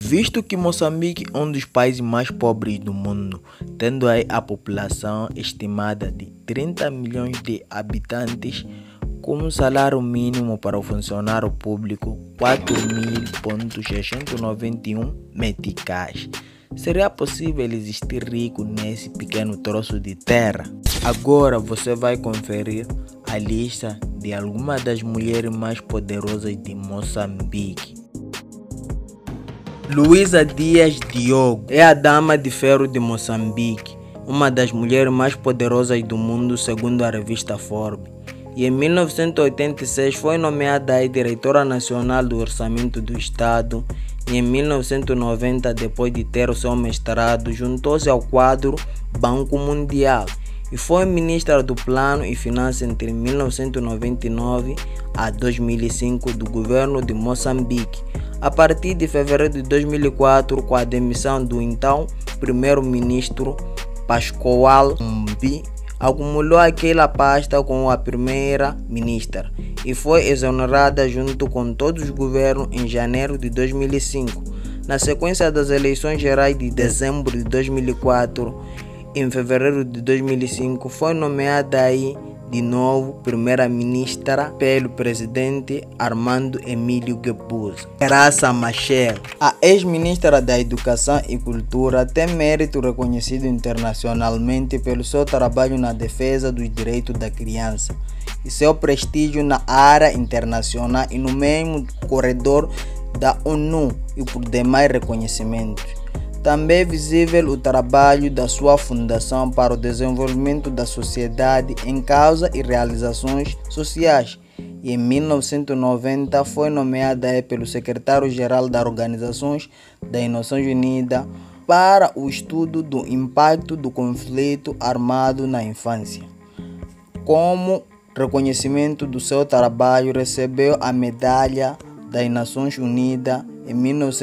Visto que Moçambique é um dos países mais pobres do mundo, tendo aí a população estimada de 30 milhões de habitantes, com um salário mínimo para o funcionário público 4.691 meticais, seria possível existir rico nesse pequeno troço de terra? Agora você vai conferir a lista de algumas das mulheres mais poderosas de Moçambique. Luísa Dias Diogo é a dama de ferro de Moçambique, uma das mulheres mais poderosas do mundo segundo a revista Forbes. E em 1986 foi nomeada a diretora nacional do Orçamento do Estado e em 1990, depois de ter o seu mestrado, juntou-se ao quadro Banco Mundial e foi ministra do Plano e Finanças entre 1999 a 2005 do governo de Moçambique. A partir de fevereiro de 2004, com a demissão do então primeiro-ministro Pascoal Mbi, acumulou aquela pasta com a primeira-ministra e foi exonerada junto com todos os governos em janeiro de 2005. Na sequência das eleições gerais de dezembro de 2004, em fevereiro de 2005, foi nomeada aí de novo primeira-ministra pelo presidente Armando Emílio Guebuza. Graça Machel, a ex-ministra da Educação e Cultura, tem mérito reconhecido internacionalmente pelo seu trabalho na defesa dos direitos da criança e seu prestígio na área internacional e no mesmo corredor da ONU e por demais reconhecimentos. Também é visível o trabalho da sua Fundação para o Desenvolvimento da Sociedade em Causa e Realizações Sociais, e em 1990 foi nomeada pelo secretário-geral das Organizações das Nações Unidas para o estudo do impacto do conflito armado na infância. Como reconhecimento do seu trabalho, recebeu a Medalha das Nações Unidas em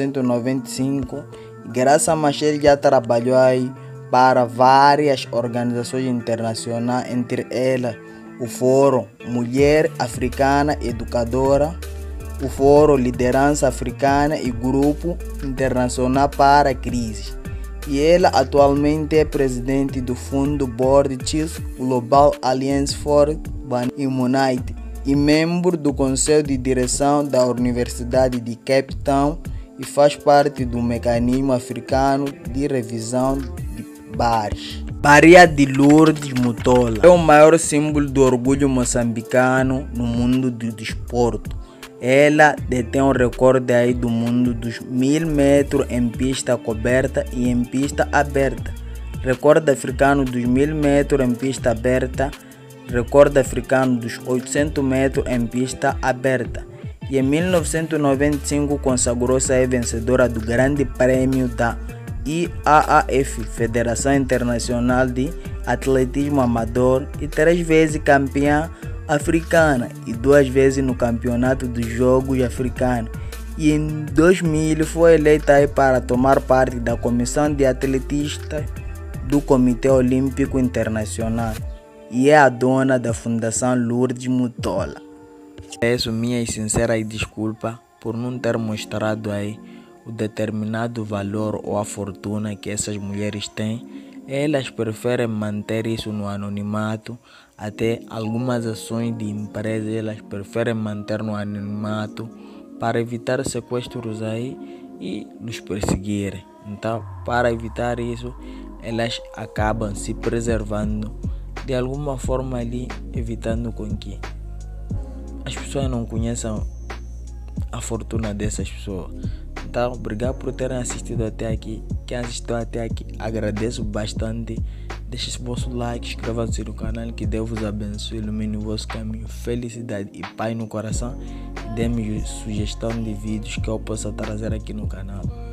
1995. Graça Machel já trabalhou aí para várias organizações internacionais, entre elas o Fórum Mulher Africana Educadora, o Fórum Liderança Africana e Grupo Internacional para Crises. E ela atualmente é presidente do Fundo Board Chief Global Alliance for Humanity e membro do Conselho de Direção da Universidade de Cape Town e faz parte do Mecanismo Africano de Revisão de Bares. Maria de Lourdes Mutola é o maior símbolo do orgulho moçambicano no mundo do desporto. Ela detém o recorde aí do mundo dos 1.000 metros em pista coberta e em pista aberta. Recorde africano dos 1.000 metros em pista aberta. Recorde africano dos 800 metros em pista aberta. E em 1995 consagrou-se a vencedora do Grande Prêmio da IAAF, Federação Internacional de Atletismo Amador, e 3 vezes campeã africana e 2 vezes no Campeonato dos Jogos Africanos. E em 2000 foi eleita aí para tomar parte da Comissão de Atletistas do Comitê Olímpico Internacional e é a dona da Fundação Lourdes Mutola. Peço minhas sinceras desculpas por não ter mostrado aí o determinado valor ou a fortuna que essas mulheres têm. Elas preferem manter isso no anonimato, até algumas ações de empresas elas preferem manter no anonimato para evitar sequestros aí e nos perseguirem. Então, para evitar isso, elas acabam se preservando de alguma forma ali, evitando com que as pessoas não conheçam a fortuna dessas pessoas. Então, obrigado por terem assistido até aqui. Quem assistiu até aqui, agradeço bastante. Deixe esse vosso like, inscreva-se no canal, que Deus vos abençoe, ilumine o vosso caminho, felicidade e paz no coração. E dê-me sugestão de vídeos que eu possa trazer aqui no canal.